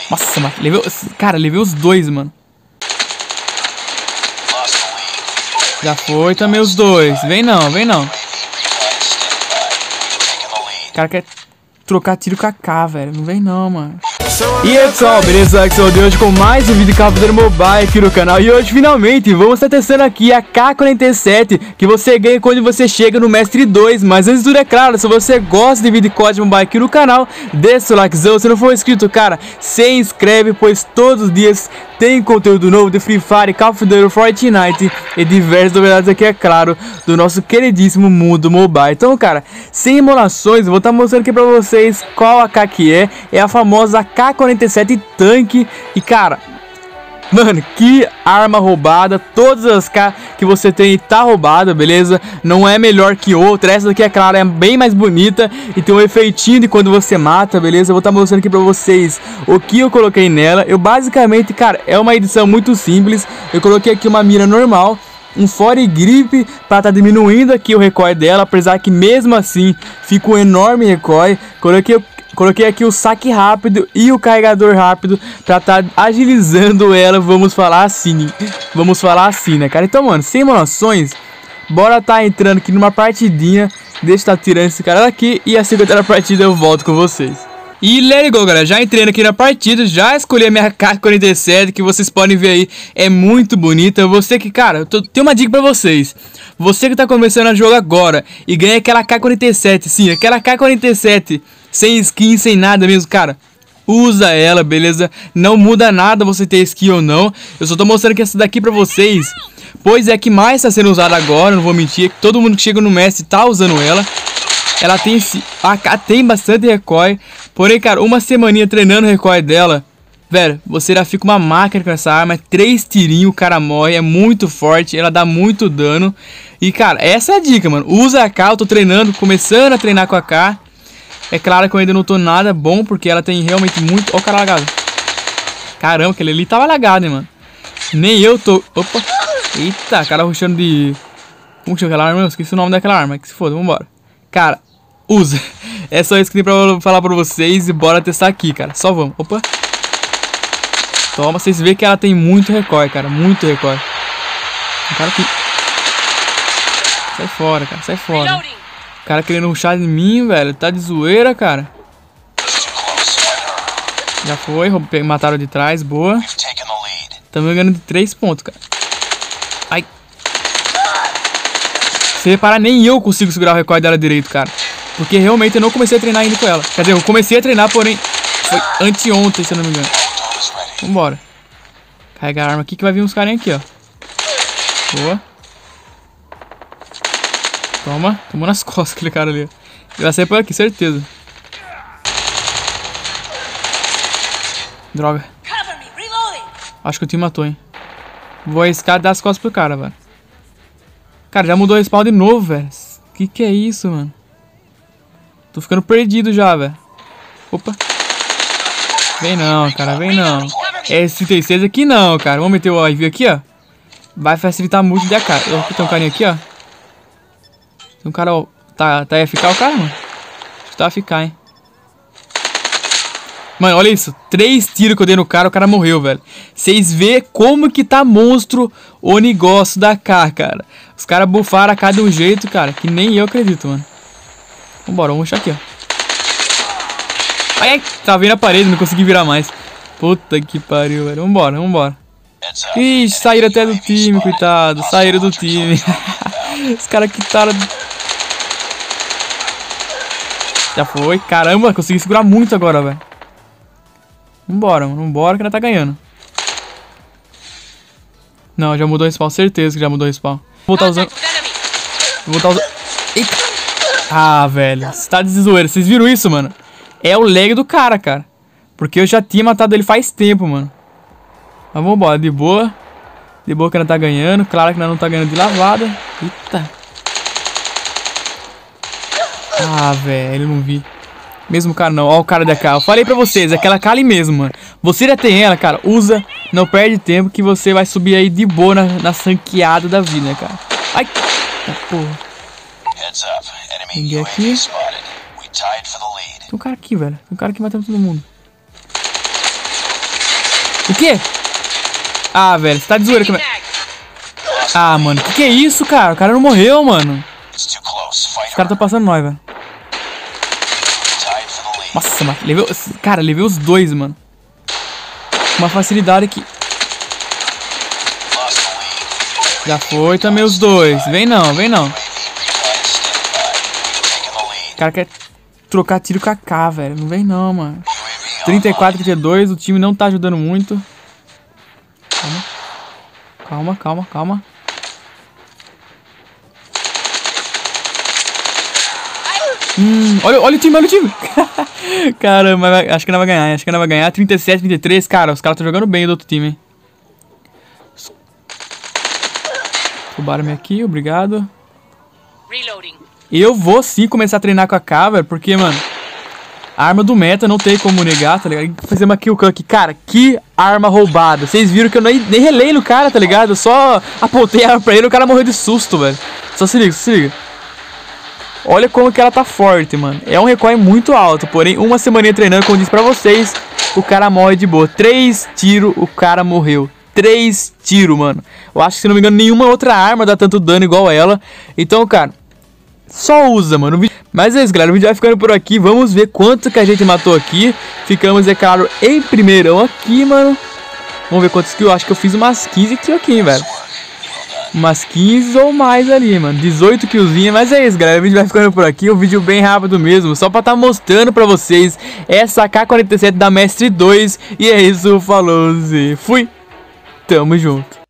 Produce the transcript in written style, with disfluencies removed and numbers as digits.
Nossa, mano. Cara, levei os dois, mano. Já foi também os dois. Vem não, vem não. O cara quer trocar tiro com a K, velho. Não vem não, mano. E aí pessoal, beleza? Aqui sou o de hoje com mais um vídeo de Call of Duty Mobile aqui no canal. E hoje finalmente vamos estar testando aqui a K47, que você ganha quando você chega no Mestre 2. Mas antes de tudo, é claro, se você gosta de vídeo de COD Mobile aqui no canal, deixa o likezão. Se não for inscrito, cara, se inscreve, pois todos os dias tem conteúdo novo de Free Fire, Call of Duty, Fortnite e diversas novidades aqui, é claro, do nosso queridíssimo mundo mobile. Então, cara, sem emulações, eu vou estar mostrando aqui pra vocês qual AK que é. É a famosa K47 tanque. E, cara, mano, que arma roubada. Todas as K que você tem tá roubada, beleza? Não é melhor que outra. Essa daqui, é claro, é bem mais bonita e tem um efeitinho de quando você mata, beleza? Eu vou estar mostrando aqui pra vocês o que eu coloquei nela. Eu basicamente, cara, é uma edição muito simples. Eu coloquei aqui uma mira normal, um foregrip para estar diminuindo aqui o recoil dela, apesar que mesmo assim fica um enorme recoil. Coloquei aqui o saque rápido e o carregador rápido pra estar agilizando ela, vamos falar assim, né, cara? Então, mano, sem emulações, bora tá entrando aqui numa partidinha. Deixa eu tá tirando esse cara daqui e assim que eu der a partida eu volto com vocês. E let it go, galera, já entrei aqui na partida, já escolhi a minha K47, que vocês podem ver aí, é muito bonita. Você que, cara, tem uma dica pra vocês. Você que tá começando a jogar agora e ganha aquela K47, sim, aquela K47 sem skin, sem nada mesmo, cara, usa ela, beleza? Não muda nada você ter skin ou não. Eu só tô mostrando que essa daqui pra vocês, pois é que mais tá sendo usada agora, não vou mentir, que todo mundo que chega no mestre tá usando ela. Ela tem, a AK tem bastante recoil, porém, cara, uma semaninha treinando o recoil dela, velho, você já fica uma máquina com essa arma. 3 tirinhos, o cara morre, é muito forte, ela dá muito dano. E, cara, essa é a dica, mano, usa a AK, eu tô treinando, começando a treinar com a AK. É claro que eu ainda não tô nada bom, porque ela tem realmente muito... Ó o cara lagado. Caramba, aquele ali tava lagado, hein, mano. Nem eu tô... Opa. Eita, cara rushando de... Como chama aquela arma? Eu esqueci o nome daquela arma. Que se foda, vambora. Cara, usa. É só isso que tem pra falar pra vocês. E bora testar aqui, cara. Só vamos. Opa. Toma, vocês veem que ela tem muito recoil, cara. Muito recoil. O cara aqui. Sai fora, cara. Sai fora. O cara querendo rushar em mim, velho. Tá de zoeira, cara. Já foi. Mataram de trás. Boa. Estamos ganhando de 3 pontos, cara. Ai. Se reparar, nem eu consigo segurar o recoil dela direito, cara. Porque realmente eu não comecei a treinar ainda com ela. Quer dizer, eu comecei a treinar, porém foi anteontem, se eu não me engano. Vambora. Carregar a arma aqui que vai vir uns carinha aqui, ó. Boa. Toma, tomou nas costas aquele cara ali. Ele vai sair por aqui, certeza. Droga. Acho que o time matou, hein. Vou arriscar dar as costas pro cara, velho. Cara, já mudou o respawn de novo, velho. Que é isso, mano? Tô ficando perdido já, velho. Opa. Vem não, cara, vem não. Esse 36 aqui não, cara. Vamos meter o IV aqui, ó. Vai facilitar muito de AK. Aqui tem um carinha aqui, ó. Um cara, ó, tá FK o cara, mano? Acho que tá FK, hein? Mano, olha isso. 3 tiros que eu dei no cara, o cara morreu, velho. Vocês vê como que tá monstro o negócio da AK, cara. Os caras buffaram a AK de um jeito, cara, que nem eu acredito, mano. Vambora, vamos rushar aqui, ó. Ai, ai, tá vendo a parede, não consegui virar mais. Puta que pariu, velho. Vambora, vambora. Ixi, saíram até do time, coitado. Saíram do time. Os caras quitaram... Já foi. Caramba, consegui segurar muito agora, velho. Vambora, mano. Vambora que ela tá ganhando. Não, já mudou o respawn. Certeza que já mudou o respawn. Vou voltar usando... Eita. Ah, velho. Você tá de zoeira. Vocês viram isso, mano? É o lag do cara, cara. Porque eu já tinha matado ele faz tempo, mano. Mas vambora. De boa. De boa que ela tá ganhando. Claro que ela não tá ganhando de lavada. Eita. Ah, velho, eu não vi. Mesmo cara não, ó o cara da K. Eu falei pra vocês, é aquela K ali mesmo, mano. Você já tem ela, cara, usa, não perde tempo que você vai subir aí de boa na sanqueada da vida, né, cara. Ai, tá porra. Ninguém aqui. Tem um cara aqui, velho. Tem um cara aqui matando todo mundo. O quê? Ah, velho, você tá de zoeira. Ah, mano, que é isso, cara? O cara não morreu, mano. Os caras estão passando nós, velho. Nossa, mano, cara, levei os dois, mano. Uma facilidade aqui. Já foi também os dois. Vem não, vem não. O cara quer trocar tiro com a AK, velho. Não vem não, mano. 34, 32, o time não tá ajudando muito. Calma. Calma, calma, calma. Olha o time, olha o time. Caramba, acho que não vai ganhar, acho que não vai ganhar. 37, 33, cara, os caras estão jogando bem do outro time, hein. Roubaram-me aqui, obrigado. Eu vou sim começar a treinar com a AK, velho, porque, mano, a arma do meta não tem como negar, tá ligado? Fazemos aqui o aqui, cara, que arma roubada. Vocês viram que eu nem relei no cara, tá ligado? Eu só apontei a arma pra ele e o cara morreu de susto, velho. Só se liga, se liga. Olha como que ela tá forte, mano. É um recoil muito alto, porém, uma semaninha treinando, como eu disse pra vocês, o cara morre de boa. 3 tiros, o cara morreu. 3 tiros, mano. Eu acho que, se não me engano, nenhuma outra arma dá tanto dano igual ela. Então, cara, só usa, mano. Mas é isso, galera. O vídeo vai ficando por aqui. Vamos ver quanto que a gente matou aqui. Ficamos, é claro, em primeirão aqui, mano. Vamos ver quantos kills. Eu acho que eu fiz umas 15 kills aqui, velho. Umas 15 ou mais ali, mano. 18 killzinhas. Mas é isso, galera. O vídeo vai ficando por aqui. Um vídeo bem rápido mesmo. Só pra estar mostrando pra vocês essa AK-47 da Mestre 2. E é isso. Falou, e fui. Tamo junto.